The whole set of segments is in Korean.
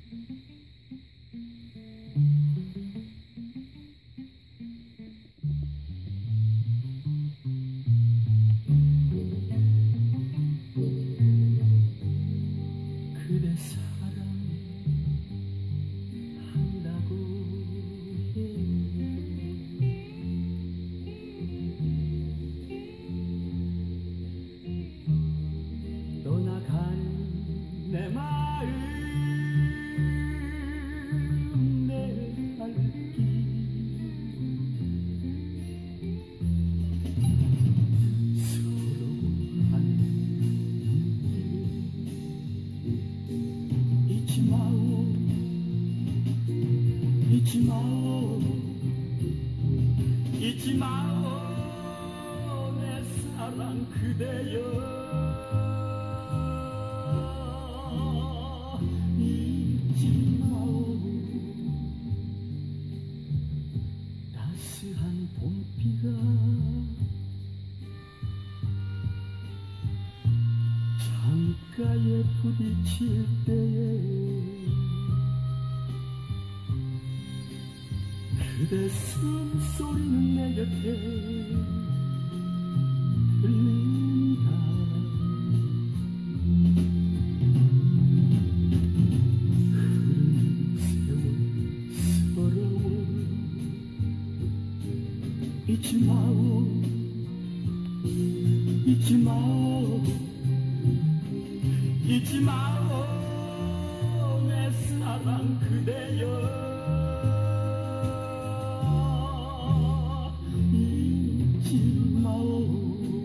그대 사랑한다고 해. 떠나간 내 마음 내 발길 서로 한 잊지 마오 잊지 마오 잊지 마오 내 사랑 그대여 잊지 마오 따스한 봄비가 창가에 부딪힐 때에 그대 숨소리는 내 곁에 들린다. 흐른 세월 서러워 잊지 마오 잊지 마오 잊지 마오 내 사랑 그대여 잊지 마오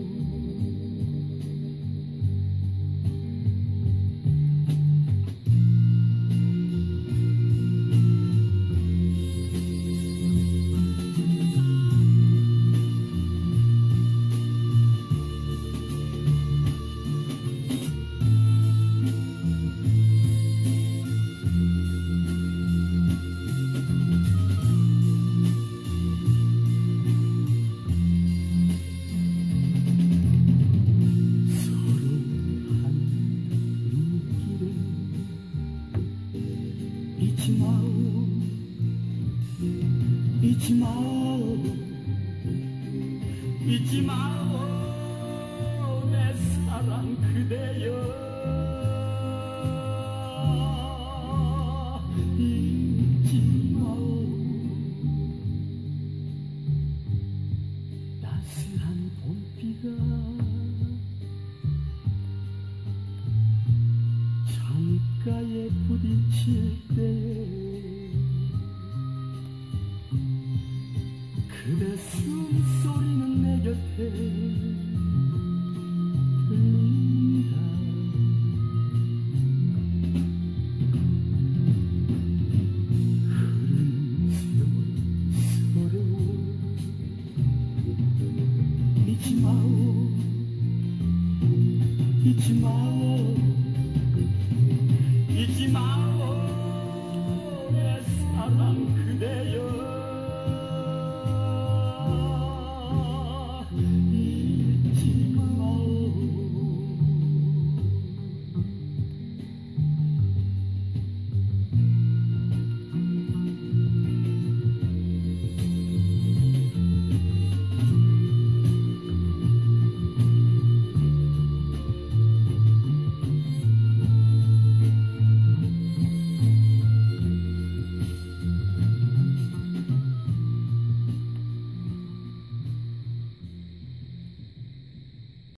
잊지 마오 잊지 마오 잊지 마오 내 사랑 그대여 잊지 마오 따스한 봄비가 창가에 부딪힐 때에 그대 숨소리는 내 곁에 들린다. 흐른 세월 서러워 잊지 마오 잊지 마오 잊지 마오